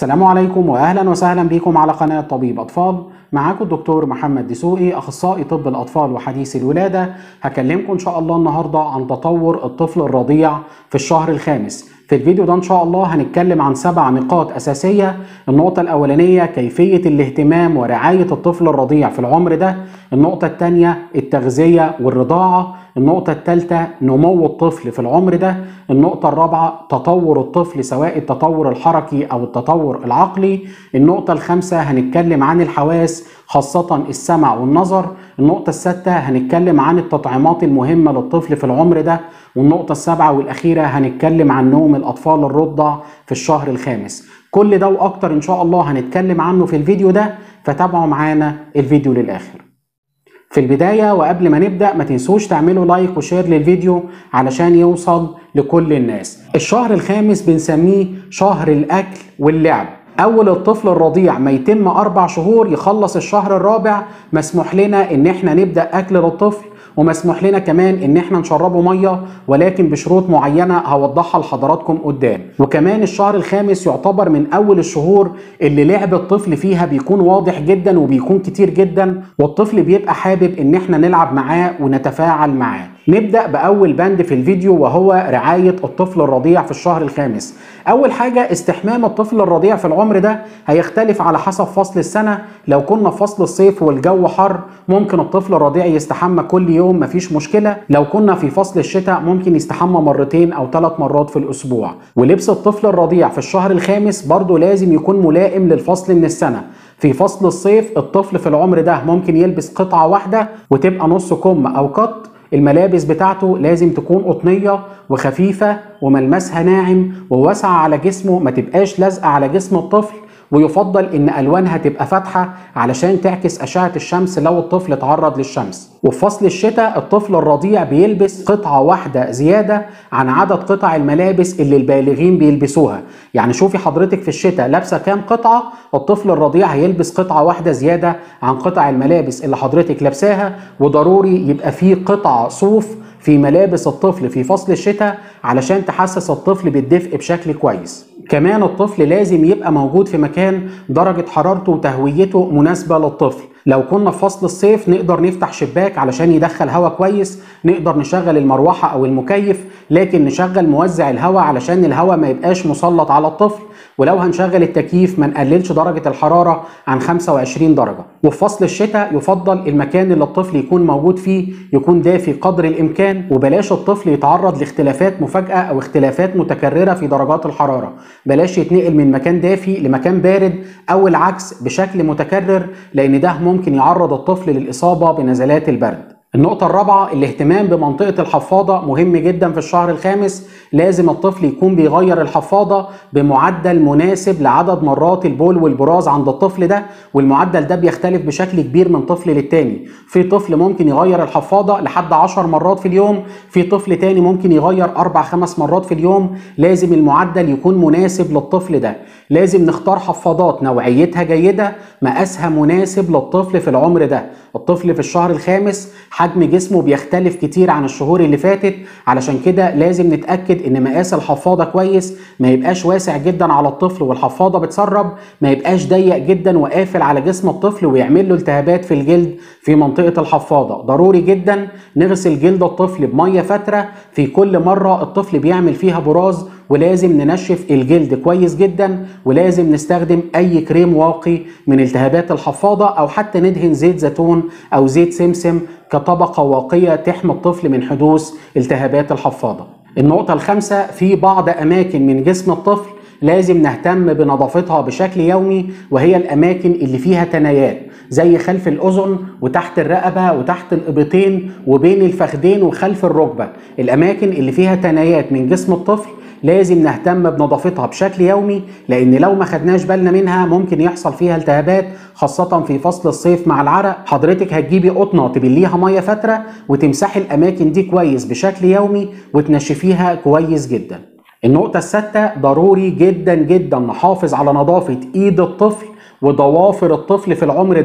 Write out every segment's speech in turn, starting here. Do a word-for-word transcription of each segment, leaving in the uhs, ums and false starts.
السلام عليكم واهلا وسهلا بكم على قناة طبيب اطفال. معاكم الدكتور محمد دسوقي، اخصائي طب الاطفال وحديث الولادة. هكلمكم ان شاء الله النهاردة عن تطور الطفل الرضيع في الشهر الخامس. في الفيديو ده ان شاء الله هنتكلم عن سبع نقاط اساسية. النقطة الاولانية كيفية الاهتمام ورعاية الطفل الرضيع في العمر ده. النقطة الثانية التغذية والرضاعة. النقطة الثالثة نمو الطفل في العمر ده. النقطة الرابعة تطور الطفل سواء التطور الحركي أو التطور العقلي. النقطة الخامسة هنتكلم عن الحواس خاصة السمع والنظر. النقطة السادسة هنتكلم عن التطعيمات المهمة للطفل في العمر ده. والنقطة السابعة والأخيرة هنتكلم عن نوم الأطفال الرضع في الشهر الخامس. كل ده وأكتر إن شاء الله هنتكلم عنه في الفيديو ده، فتابعوا معانا الفيديو للآخر. في البداية وقبل ما نبدأ ما تنسوش تعملوا لايك وشير للفيديو علشان يوصل لكل الناس. الشهر الخامس بنسميه شهر الأكل واللعب. أول الطفل الرضيع ما يتم أربع شهور يخلص الشهر الرابع، مسموح لنا إن احنا نبدأ أكل للطفل، ومسموح لنا كمان ان احنا نشربه ميه، ولكن بشروط معينه هوضحها لحضراتكم قدام. وكمان الشهر الخامس يعتبر من اول الشهور اللي لعب الطفل فيها بيكون واضح جدا وبيكون كتير جدا، والطفل بيبقى حابب ان احنا نلعب معاه ونتفاعل معاه. نبدأ بأول بند في الفيديو وهو رعاية الطفل الرضيع في الشهر الخامس. أول حاجة استحمام الطفل الرضيع في العمر ده هيختلف على حسب فصل السنة. لو كنا في فصل الصيف والجو حر ممكن الطفل الرضيع يستحمى كل يوم مفيش مشكلة. لو كنا في فصل الشتاء ممكن يستحمى مرتين أو ثلاث مرات في الأسبوع. ولبس الطفل الرضيع في الشهر الخامس برضو لازم يكون ملائم للفصل من السنة. في فصل الصيف الطفل في العمر ده ممكن يلبس قطعة واحدة وتبقى نص كم أو قط. الملابس بتاعته لازم تكون قطنية وخفيفة وملمسها ناعم وواسعة على جسمه، ما تبقاش لازقة على جسم الطفل، ويفضل ان الوانها تبقى فاتحه علشان تعكس اشعه الشمس لو الطفل اتعرض للشمس. وفي فصل الشتاء الطفل الرضيع بيلبس قطعه واحده زياده عن عدد قطع الملابس اللي البالغين بيلبسوها. يعني شوفي حضرتك في الشتاء لابسه كام قطعه، الطفل الرضيع هيلبس قطعه واحده زياده عن قطع الملابس اللي حضرتك لابساها. وضروري يبقى فيه قطعه صوف في ملابس الطفل في فصل الشتاء علشان تحسس الطفل بالدفء بشكل كويس. كمان الطفل لازم يبقى موجود في مكان درجة حرارته وتهويته مناسبة للطفل. لو كنا في فصل الصيف نقدر نفتح شباك علشان يدخل هواء كويس، نقدر نشغل المروحة أو المكيف، لكن نشغل موزع الهواء علشان الهواء ما يبقاش مسلط على الطفل. ولو هنشغل التكييف ما نقللش درجة الحرارة عن خمسة وعشرين درجة. وفي فصل الشتاء يفضل المكان اللي الطفل يكون موجود فيه يكون دافي قدر الإمكان، وبلاش الطفل يتعرض لاختلافات مفاجئة أو اختلافات متكررة في درجات الحرارة. بلاش يتنقل من مكان دافي لمكان بارد أو العكس بشكل متكرر، لأن ده ممكن يعرض الطفل للإصابة بنزلات البرد. النقطة الرابعة الاهتمام بمنطقة الحفاضة مهم جدا في الشهر الخامس. لازم الطفل يكون بيغير الحفاضة بمعدل مناسب لعدد مرات البول والبراز عند الطفل ده، والمعدل ده بيختلف بشكل كبير من طفل للتاني. في طفل ممكن يغير الحفاضة لحد عشر مرات في اليوم، في طفل تاني ممكن يغير أربع خمس مرات في اليوم. لازم المعدل يكون مناسب للطفل ده. لازم نختار حفاضات نوعيتها جيدة، مقاسها مناسب للطفل في العمر ده. الطفل في الشهر الخامس حجم جسمه بيختلف كتير عن الشهور اللي فاتت، علشان كده لازم نتأكد ان مقاس الحفاضة كويس، ما يبقاش واسع جدا على الطفل والحفاضة بتسرب، ما يبقاش ضيق جدا وقافل على جسم الطفل ويعمل له التهابات في الجلد في منطقة الحفاضة. ضروري جدا نغسل جلد الطفل بمية فترة في كل مرة الطفل بيعمل فيها براز، ولازم ننشف الجلد كويس جدا، ولازم نستخدم اي كريم واقي من التهابات الحفاضة، او حتى ندهن زيت زيتون او زيت سمسم كطبقة واقية تحمي الطفل من حدوث التهابات الحفاضة. النقطة الخامسة في بعض اماكن من جسم الطفل لازم نهتم بنظافتها بشكل يومي، وهي الاماكن اللي فيها تنايات زي خلف الاذن وتحت الرقبة وتحت الابطين وبين الفخذين وخلف الركبة. الاماكن اللي فيها تنايات من جسم الطفل لازم نهتم بنظافتها بشكل يومي، لان لو ما خدناش بالنا منها ممكن يحصل فيها التهابات، خاصة في فصل الصيف مع العرق. حضرتك هتجيبي قطنة تبليها مية فترة وتمسحي الاماكن دي كويس بشكل يومي وتنشفيها كويس جدا. النقطة السادسة ضروري جدا جدا نحافظ على نظافة ايد الطفل وضوافر الطفل في العمر ده.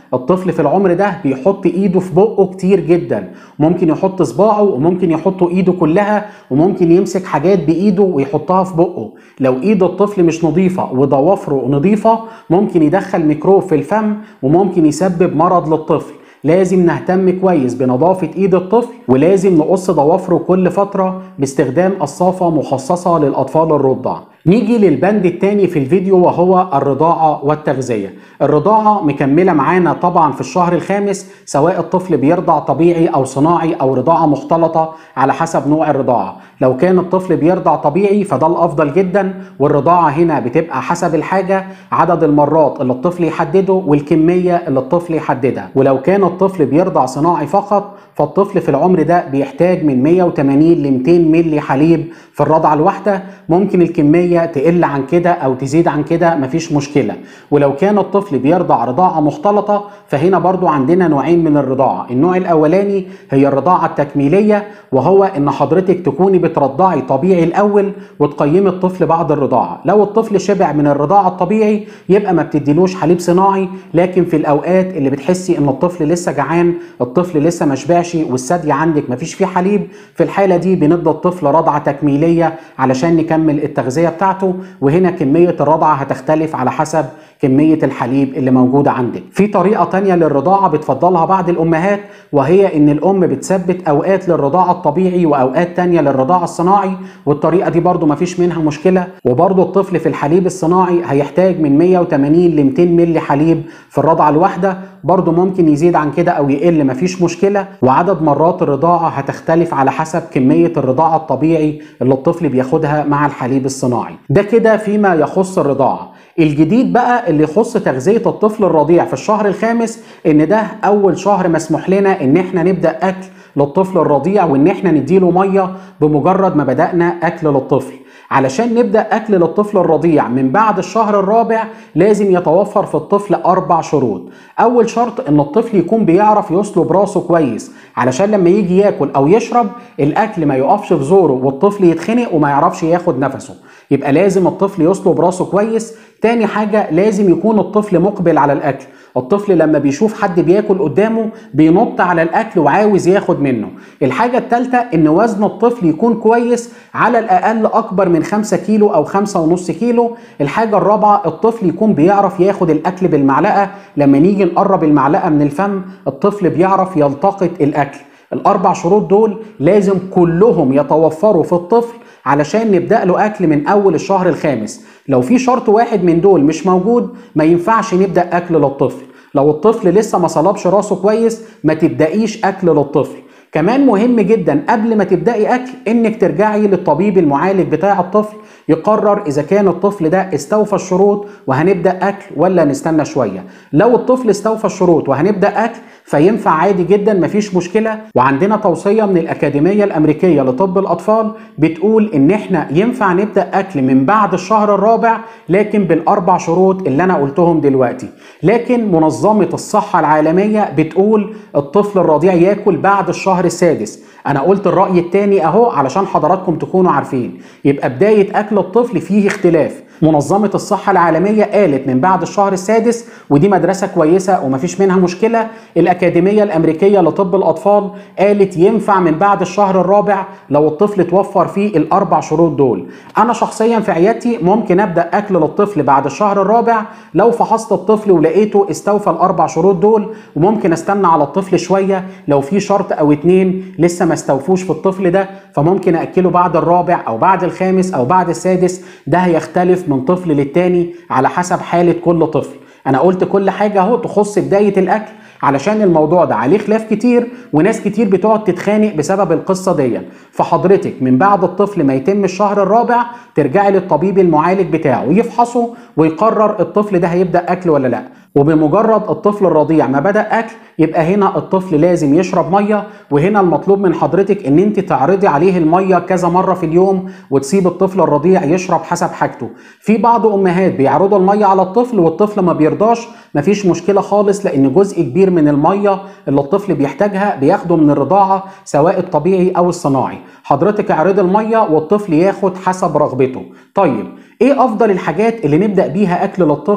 الطفل في العمر ده بيحط ايده في بقه كتير جدا، ممكن يحط صباعه وممكن يحط ايده كلها وممكن يمسك حاجات بايده ويحطها في بقه. لو ايد الطفل مش نظيفة وضوافره نظيفة ممكن يدخل ميكروب في الفم وممكن يسبب مرض للطفل. لازم نهتم كويس بنظافة ايد الطفل، ولازم نقص ضوافره كل فترة باستخدام قصافة مخصصة للأطفال الرضع. نيجي للبند التاني في الفيديو وهو الرضاعة والتغذية. الرضاعة مكملة معانا طبعا في الشهر الخامس، سواء الطفل بيرضع طبيعي أو صناعي أو رضاعة مختلطة على حسب نوع الرضاعة. لو كان الطفل بيرضع طبيعي فده الأفضل جدا، والرضاعة هنا بتبقى حسب الحاجة، عدد المرات اللي الطفل يحدده والكمية اللي الطفل يحددها. ولو كان الطفل بيرضع صناعي فقط فالطفل في العمر ده بيحتاج من مية وتمانين ل ميتين مللي حليب في الرضعة الواحدة. ممكن الكمية تقل عن كده أو تزيد عن كده مفيش مشكلة. ولو كان الطفل بيرضع رضاعة مختلطة فهنا برضو عندنا نوعين من الرضاعة. النوع الأولاني هي الرضاعة التكميلية، وهو إن حضرتك تكوني بترضعي طبيعي الأول وتقيمي الطفل بعد الرضاعة. لو الطفل شبع من الرضاعة الطبيعي يبقى ما بتديلوش حليب صناعي، لكن في الأوقات اللي بتحسي إن الطفل لسه جعان، الطفل لسه ما شبعش والثدي عندك مفيش فيه حليب، في الحالة دي بندي الطفل رضعة تكميلية علشان نكمل التغذية بتاعته. وهنا كمية الرضعة هتختلف على حسب كمية الحليب اللي موجودة عندك. في طريقة تانية للرضاعة بتفضلها بعض الأمهات، وهي إن الأم بتثبت أوقات للرضاعة الطبيعي وأوقات تانية للرضاعة الصناعي، والطريقة دي برضو مفيش منها مشكلة. وبرضو الطفل في الحليب الصناعي هيحتاج من مية وتمانين ل ميتين مللي حليب في الرضعة الواحدة، برضو ممكن يزيد عن كده أو يقل مفيش مشكلة. وعدد مرات الرضاعة هتختلف على حسب كمية الرضاعة الطبيعي اللي الطفل بياخدها مع الحليب الصناعي. ده كده فيما يخص الرضاعة. الجديد بقى اللي يخص تغذية الطفل الرضيع في الشهر الخامس، ان ده اول شهر مسموح لنا ان احنا نبدأ اكل للطفل الرضيع وان احنا نديله مية بمجرد ما بدأنا اكل للطفل. علشان نبدأ أكل للطفل الرضيع من بعد الشهر الرابع لازم يتوفر في الطفل أربع شروط. أول شرط إن الطفل يكون بيعرف يسلب راسه كويس، علشان لما يجي ياكل أو يشرب الأكل ما يقفش في زوره والطفل يتخنق وما يعرفش ياخد نفسه، يبقى لازم الطفل يسلب راسه كويس. تاني حاجة لازم يكون الطفل مقبل على الأكل. الطفل لما بيشوف حد بياكل قدامه بينط على الأكل وعاوز ياخد منه. الحاجة التالتة إن وزن الطفل يكون كويس، على الأقل أكبر من خمسة كيلو أو خمسة ونص كيلو. الحاجة الرابعة الطفل يكون بيعرف ياخد الأكل بالمعلقة، لما نيجي نقرب المعلقة من الفم الطفل بيعرف يلتقط الأكل. الأربع شروط دول لازم كلهم يتوفروا في الطفل علشان نبدأ له أكل من أول الشهر الخامس. لو في شرط واحد من دول مش موجود ما ينفعش نبدأ أكل للطفل. لو الطفل لسه ما صلبش راسه كويس ما تبدأيش أكل للطفل. كمان مهم جدا قبل ما تبدأي أكل إنك ترجعي للطبيب المعالج بتاع الطفل يقرر إذا كان الطفل ده استوفى الشروط وهنبدأ أكل ولا نستنى شوية. لو الطفل استوفى الشروط وهنبدأ أكل فينفع عادي جدا مفيش مشكلة. وعندنا توصية من الأكاديمية الأمريكية لطب الأطفال بتقول إن إحنا ينفع نبدأ أكل من بعد الشهر الرابع، لكن بالأربع شروط اللي أنا قلتهم دلوقتي. لكن منظمة الصحة العالمية بتقول الطفل الرضيع ياكل بعد الشهر السادس. أنا قلت الرأي التاني أهو علشان حضراتكم تكونوا عارفين، يبقى بداية أكل الطفل فيه اختلاف. منظمة الصحة العالمية قالت من بعد الشهر السادس، ودي مدرسة كويسة ومفيش منها مشكلة. الأكاديمية الأمريكية لطب الأطفال قالت ينفع من بعد الشهر الرابع لو الطفل توفر فيه الأربع شروط دول. أنا شخصيا في عيادتي ممكن أبدأ أكل للطفل بعد الشهر الرابع لو فحصت الطفل ولقيته استوفى الأربع شروط دول، وممكن أستنى على الطفل شوية لو في شرط أو اتنين لسه ما استوفوش في الطفل ده، فممكن أكله بعد الرابع أو بعد الخامس أو بعد السادس. ده هيختلف من طفل للتاني على حسب حالة كل طفل. أنا قلت كل حاجة أهو تخص بداية الأكل علشان الموضوع ده عليه خلاف كتير وناس كتير بتقعد تتخانق بسبب القصة دي. فحضرتك من بعد الطفل ما يتم الشهر الرابع ترجعي للطبيب المعالج بتاعه يفحصه ويقرر الطفل ده هيبدأ أكل ولا لأ. وبمجرد الطفل الرضيع ما بدأ أكل يبقى هنا الطفل لازم يشرب مية. وهنا المطلوب من حضرتك ان انت تعرضي عليه المية كذا مرة في اليوم وتسيب الطفل الرضيع يشرب حسب حاجته. في بعض امهات بيعرضوا المية على الطفل والطفل ما بيرضاش، مفيش مشكلة خالص، لان جزء كبير من المية اللي الطفل بيحتاجها بياخده من الرضاعة سواء الطبيعي او الصناعي. حضرتك اعرضي المية والطفل ياخد حسب رغبته. طيب ايه افضل الحاجات اللي نبدأ بيها اكل للطفل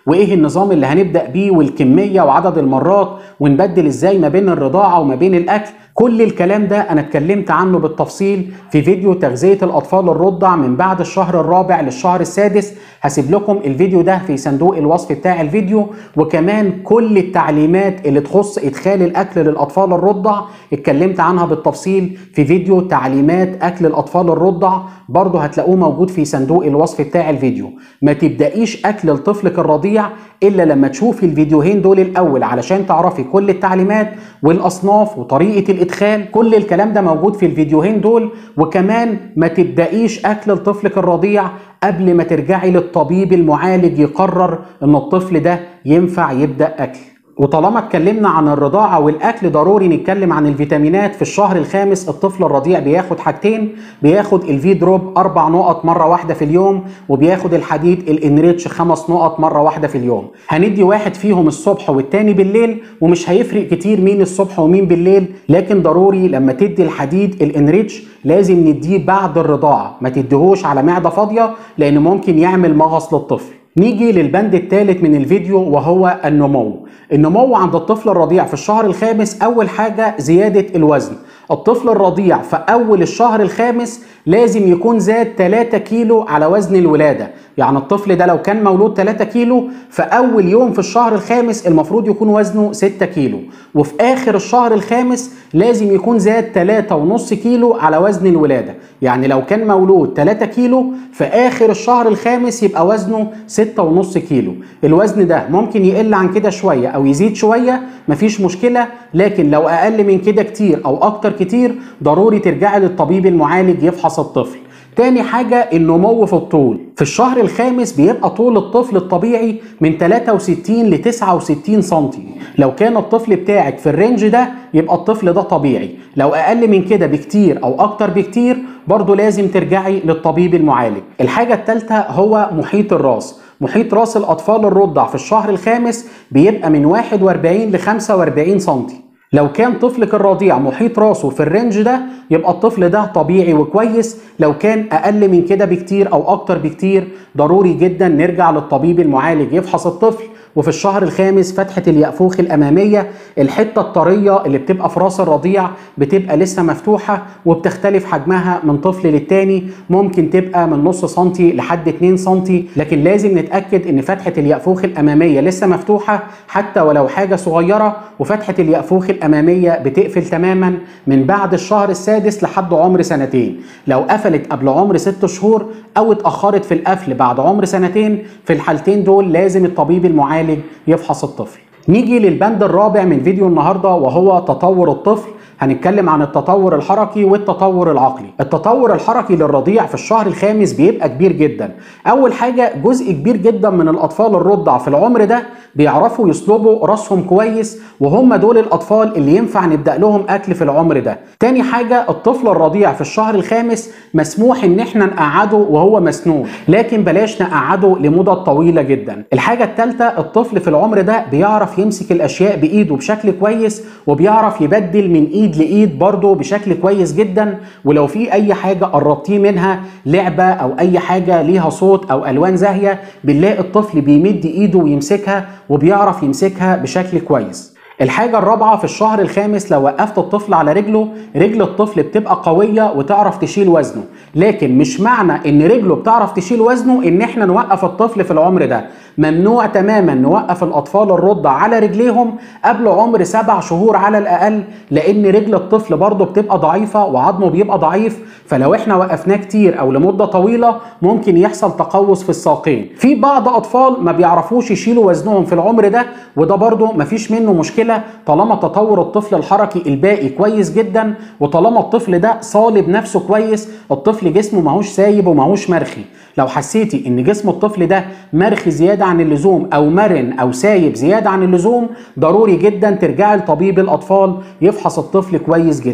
وايه النظام اللي هنبدأ بيه والكمية وعدد المرات، ونبدل ازاي ما بين الرضاعة وما بين الاكل. كل الكلام ده انا اتكلمت عنه بالتفصيل في فيديو تغذية الاطفال الرضع من بعد الشهر الرابع للشهر السادس. هسيب لكم الفيديو ده في صندوق الوصف بتاع الفيديو، وكمان كل التعليمات اللي تخص ادخال الاكل للاطفال الرضع اتكلمت عنها بالتفصيل في فيديو تعليمات اكل الاطفال الرضع، برضه هتلاقوه موجود في صندوق الوصف بتاع الفيديو. ما تبدأيش اكل لطفلك الرضيع الا لما تشوفي الفيديوهين دول الاول علشان تعرفي كل التعليمات والاصناف وطريقة الادخال. كل الكلام ده موجود في الفيديوهين دول. وكمان ما تبدأيش اكل لطفلك الرضيع قبل ما ترجعي للطبيب المعالج يقرر ان الطفل ده ينفع يبدأ اكل. وطالما اتكلمنا عن الرضاعة والأكل، ضروري نتكلم عن الفيتامينات. في الشهر الخامس الطفل الرضيع بياخد حاجتين، بياخد الفي دروب أربع نقط مرة واحدة في اليوم، وبياخد الحديد الانريتش خمس نقط مرة واحدة في اليوم. هندي واحد فيهم الصبح والتاني بالليل، ومش هيفرق كتير مين الصبح ومين بالليل، لكن ضروري لما تدي الحديد الانريتش لازم نديه بعد الرضاعة، ما تديهوش على معدة فاضية لأن ممكن يعمل مغص للطفل. نيجي للبند الثالث من الفيديو وهو النمو. النمو عند الطفل الرضيع في الشهر الخامس أول حاجة زيادة الوزن. الطفل الرضيع في أول الشهر الخامس لازم يكون زاد ثلاثة كيلو على وزن الولادة. يعني الطفل ده لو كان مولود ثلاثة كيلو، في أول يوم في الشهر الخامس المفروض يكون وزنه ستة كيلو، وفي آخر الشهر الخامس لازم يكون زاد ثلاثة ونص كيلو على وزن الولادة. يعني لو كان مولود ثلاثة كيلو، في آخر الشهر الخامس يبقى وزنه ستة ونص كيلو. الوزن ده ممكن يقل عن كده شوية أو يزيد شوية، مفيش مشكلة، لكن لو أقل من كده كتير أو أكتر كتير ضروري ترجعي للطبيب المعالج يفحص الطفل. تاني حاجة النمو في الطول. في الشهر الخامس بيبقى طول الطفل الطبيعي من ثلاثة وستين ل تسعة وستين سنتي. لو كان الطفل بتاعك في الرينج ده يبقى الطفل ده طبيعي. لو أقل من كده بكتير أو أكتر بكتير برضو لازم ترجعي للطبيب المعالج. الحاجة الثالثة هو محيط الراس. محيط راس الأطفال الرضع في الشهر الخامس بيبقى من واحد وأربعين ل خمسة وأربعين سنتي. لو كان طفلك الرضيع محيط راسه في الرينج ده يبقى الطفل ده طبيعي وكويس. لو كان أقل من كده بكتير أو أكتر بكتير ضروري جدا نرجع للطبيب المعالج يفحص الطفل. وفي الشهر الخامس فتحة اليأفوخ الأمامية، الحتة الطرية اللي بتبقى في راس الرضيع بتبقى لسه مفتوحة وبتختلف حجمها من طفل للتاني، ممكن تبقى من نص سنتي لحد اتنين سنتي، لكن لازم نتأكد ان فتحة اليأفوخ الأمامية لسه مفتوحة حتى ولو حاجة صغيرة. وفتحة اليأفوخ الأمامية بتقفل تماما من بعد الشهر السادس لحد عمر سنتين. لو قفلت قبل عمر ست شهور أو اتأخرت في القفل بعد عمر سنتين، في الحالتين دول لازم الطبيب المعالج يفحص الطفل. نيجي للبند الرابع من فيديو النهارده وهو تطور الطفل. هنتكلم عن التطور الحركي والتطور العقلي. التطور الحركي للرضيع في الشهر الخامس بيبقى كبير جدا. اول حاجه جزء كبير جدا من الاطفال الرضع في العمر ده بيعرفوا يصلبوا راسهم كويس، وهم دول الاطفال اللي ينفع نبدا لهم اكل في العمر ده. تاني حاجه الطفل الرضيع في الشهر الخامس مسموح ان احنا نقعده وهو مسنود، لكن بلاش نقعده لمده طويله جدا. الحاجه الثالثه الطفل في العمر ده بيعرف يمسك الاشياء بايده بشكل كويس، وبيعرف يبدل من ايد لايد برضه بشكل كويس جدا. ولو في اي حاجه قربتيه منها لعبه او اي حاجه ليها صوت او الوان زاهيه بنلاقي الطفل بيمد ايده ويمسكها وبيعرف يمسكها بشكل كويس. الحاجة الرابعة في الشهر الخامس لو وقفت الطفل على رجله، رجل الطفل بتبقى قوية وتعرف تشيل وزنه، لكن مش معنى ان رجله بتعرف تشيل وزنه ان احنا نوقف الطفل في العمر ده. ممنوع تماما نوقف الاطفال الرضع على رجليهم قبل عمر سبع شهور على الاقل، لان رجل الطفل برضه بتبقى ضعيفة وعظمه بيبقى ضعيف، فلو احنا وقفناه كتير او لمدة طويلة ممكن يحصل تقوس في الساقين. في بعض اطفال ما بيعرفوش يشيلوا وزنهم في العمر ده، وده برضه مفيش منه مشكلة طالما تطور الطفل الحركي الباقي كويس جدا، وطالما الطفل ده صالب نفسه كويس، الطفل جسمه ماهوش سايب وماهوش مرخي. لو حسيتي ان جسم الطفل ده مرخي زيادة عن اللزوم او مرن او سايب زيادة عن اللزوم، ضروري جدا ترجعي لطبيب الاطفال يفحص الطفل كويس جدا.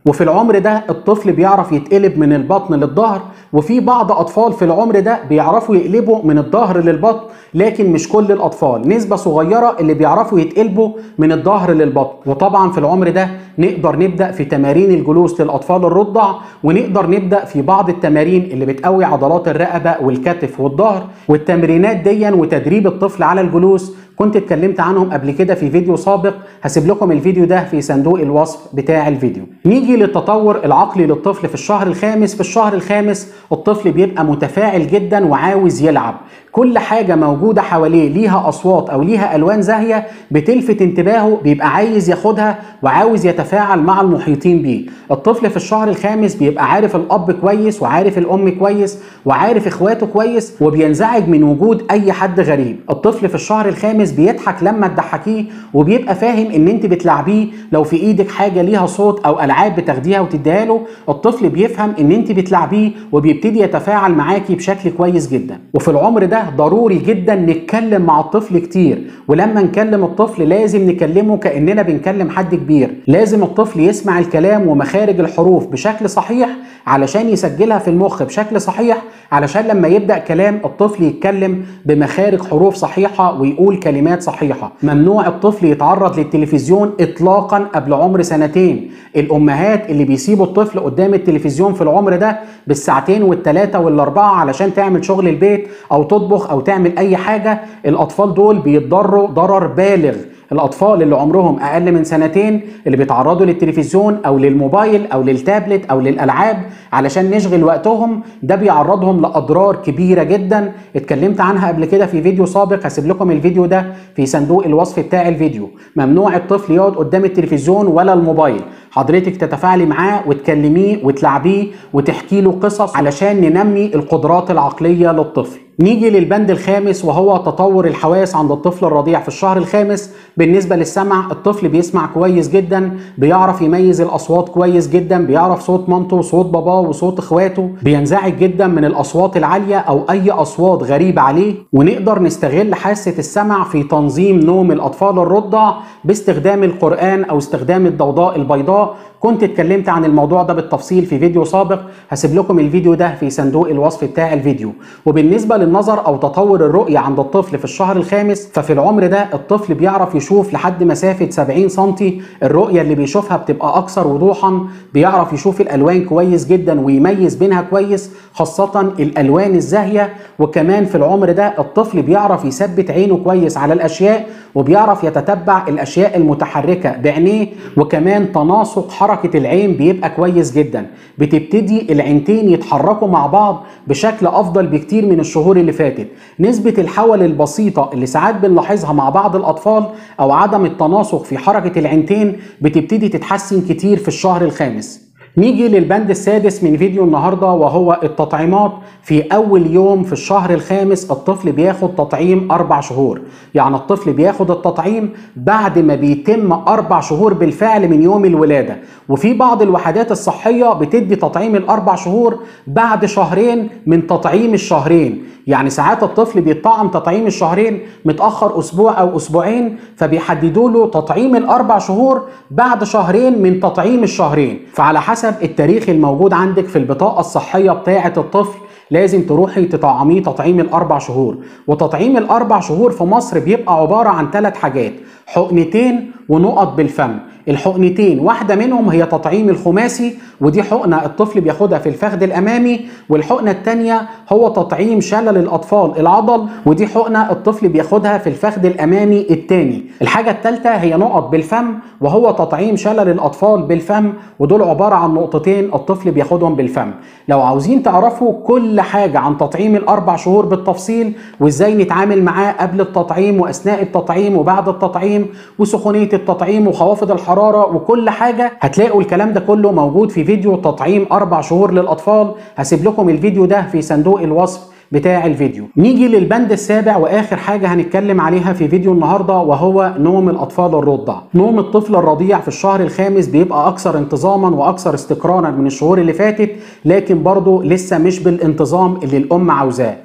وفي العمر ده الطفل بيعرف يتقلب من البطن للظهر، وفي بعض اطفال في العمر ده بيعرفوا يقلبوا من الظهر للبطن، لكن مش كل الاطفال، نسبة صغيرة اللي بيعرفوا يتقلبوا من الظهر للبطن. وطبعا في العمر ده نقدر نبدأ في تمارين الجلوس للاطفال الرضع، ونقدر نبدأ في بعض التمارين اللي بتقوي عضلات الرقبة والكتف والظهر. والتمرينات دي وتدريب الطفل على الجلوس كنت اتكلمت عنهم قبل كده في فيديو سابق، هسيب لكم الفيديو ده في صندوق الوصف بتاع الفيديو. نيجي للتطور العقلي للطفل في الشهر الخامس. في الشهر الخامس الطفل بيبقى متفاعل جدا وعاوز يلعب، كل حاجة موجودة حواليه ليها أصوات أو ليها ألوان زاهية بتلفت انتباهه، بيبقى عايز ياخدها وعاوز يتفاعل مع المحيطين بيه. الطفل في الشهر الخامس بيبقى عارف الأب كويس وعارف الأم كويس وعارف إخواته كويس، وبينزعج من وجود أي حد غريب. الطفل في الشهر الخامس بيضحك لما تضحكيه، وبيبقى فاهم إن أنت بتلعبيه. لو في إيدك حاجة ليها صوت أو ألعاب بتاخديها وتديها له، الطفل بيفهم إن أنت بتلعبيه وبيبتدي يتفاعل معاكي بشكل كويس جدا. وفي العمر ده ضروري جدا نتكلم مع الطفل كتير، ولما نكلم الطفل لازم نكلمه كأننا بنكلم حد كبير. لازم الطفل يسمع الكلام ومخارج الحروف بشكل صحيح علشان يسجلها في المخ بشكل صحيح، علشان لما يبدأ كلام الطفل يتكلم بمخارج حروف صحيحة ويقول كلمات صحيحة. ممنوع الطفل يتعرض للتلفزيون إطلاقا قبل عمر سنتين. الأمهات اللي بيسيبوا الطفل قدام التلفزيون في العمر ده بالساعتين والثلاثة والأربعة علشان تعمل شغل البيت أو تطبخ أو تعمل أي حاجة، الأطفال دول بيتضروا ضرر بالغ. الأطفال اللي عمرهم أقل من سنتين اللي بيتعرضوا للتلفزيون أو للموبايل أو للتابلت أو للألعاب علشان نشغل وقتهم، ده بيعرضهم لأضرار كبيرة جدا اتكلمت عنها قبل كده في فيديو سابق، هسيب لكم الفيديو ده في صندوق الوصف بتاع الفيديو. ممنوع الطفل يقعد قدام التلفزيون ولا الموبايل، حضرتك تتفاعلي معاه وتكلميه وتلعبيه وتحكي له قصص علشان ننمي القدرات العقلية للطفل. نيجي للبند الخامس وهو تطور الحواس عند الطفل الرضيع في الشهر الخامس. بالنسبة للسمع، الطفل بيسمع كويس جدا، بيعرف يميز الأصوات كويس جدا، بيعرف صوت مامته وصوت باباه وصوت إخواته، بينزعج جدا من الأصوات العالية أو أي أصوات غريبة عليه. ونقدر نستغل حاسة السمع في تنظيم نوم الأطفال الرضع باستخدام القرآن أو استخدام الضوضاء البيضاء. كنت اتكلمت عن الموضوع ده بالتفصيل في فيديو سابق، هسيب لكم الفيديو ده في صندوق الوصف بتاع الفيديو. وبالنسبة للنظر أو تطور الرؤية عند الطفل في الشهر الخامس، ففي العمر ده الطفل بيعرف يشوف لحد مسافة سبعين سنتي، الرؤية اللي بيشوفها بتبقى أكثر وضوحا، بيعرف يشوف الألوان كويس جدا ويميز بينها كويس، خاصة الألوان الزاهية. وكمان في العمر ده الطفل بيعرف يثبت عينه كويس على الأشياء، وبيعرف يتتبع الأشياء المتحركة بعينيه. وكمان تناسق حركة العين بيبقى كويس جدا، بتبتدي العينتين يتحركوا مع بعض بشكل أفضل بكتير من الشهور اللي فاتت. نسبة الحول البسيطة اللي ساعات بنلاحظها مع بعض الأطفال أو عدم التناسق في حركة العينتين بتبتدي تتحسن كتير في الشهر الخامس. نيجي للبند السادس من فيديو النهاردة وهو التطعيمات. في أول يوم في الشهر الخامس الطفل بياخد تطعيم أربع شهور، يعني الطفل بياخد التطعيم بعد ما بيتم أربع شهور بالفعل من يوم الولادة. وفي بعض الوحدات الصحية بتدي تطعيم الأربع شهور بعد شهرين من تطعيم الشهرين، يعني ساعات الطفل بيطعم تطعيم الشهرين متأخر أسبوع أو أسبوعين، فبيحددوا له تطعيم الأربع شهور بعد شهرين من تطعيم الشهرين. فعلى حسب التاريخ الموجود عندك في البطاقة الصحية بتاعة الطفل لازم تروحي تطعميه تطعيم الأربع شهور. وتطعيم الأربع شهور في مصر بيبقى عبارة عن ثلاث حاجات: حقنتين ونقط بالفم. الحقنتين واحدة منهم هي تطعيم الخماسي، ودي حقنة الطفل بياخدها في الفخذ الأمامي، والحقنة التانية هو تطعيم شلل الأطفال العضل، ودي حقنة الطفل بياخدها في الفخذ الأمامي التاني. الحاجة التالتة هي نقط بالفم، وهو تطعيم شلل الأطفال بالفم، ودول عبارة عن نقطتين الطفل بياخدهم بالفم. لو عاوزين تعرفوا كل حاجة عن تطعيم الأربع شهور بالتفصيل وإزاي نتعامل معاه قبل التطعيم وأثناء التطعيم وبعد التطعيم وسخونية التطعيم وخوافض الحرارة وكل حاجة، هتلاقوا الكلام ده كله موجود في فيديو تطعيم أربع شهور للأطفال، هسيب لكم الفيديو ده في صندوق الوصف بتاع الفيديو. نيجي للبند السابع واخر حاجة هنتكلم عليها في فيديو النهاردة وهو نوم الاطفال الرضع. نوم الطفل الرضيع في الشهر الخامس بيبقى اكثر انتظاما واكثر استقرارا من الشهور اللي فاتت، لكن برضه لسه مش بالانتظام اللي الام عاوزاه.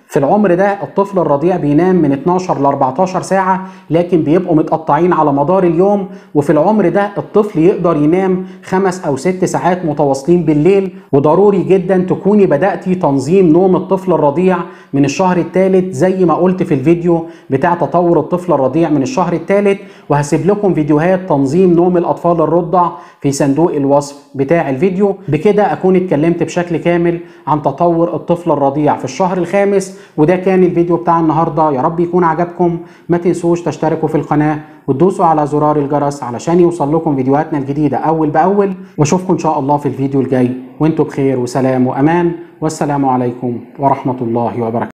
في العمر ده الطفل الرضيع بينام من اتناشر ل اربعتاشر ساعة، لكن بيبقوا متقطعين على مدار اليوم. وفي العمر ده الطفل يقدر ينام خمس أو ست ساعات متواصلين بالليل. وضروري جدا تكوني بدأتي تنظيم نوم الطفل الرضيع من الشهر الثالث زي ما قلت في الفيديو بتاع تطور الطفل الرضيع من الشهر الثالث، وهسيب لكم فيديوهات تنظيم نوم الأطفال الرضع في صندوق الوصف بتاع الفيديو. بكده أكون اتكلمت بشكل كامل عن تطور الطفل الرضيع في الشهر الخامس. وده كان الفيديو بتاع النهارده، يا رب يكون عجبكم. ما تنسوش تشتركوا في القناة وتدوسوا على زرار الجرس علشان يوصل لكم فيديوهاتنا الجديدة أول بأول. واشوفكم إن شاء الله في الفيديو الجاي، وانتم بخير وسلام وأمان، والسلام عليكم ورحمة الله وبركاته.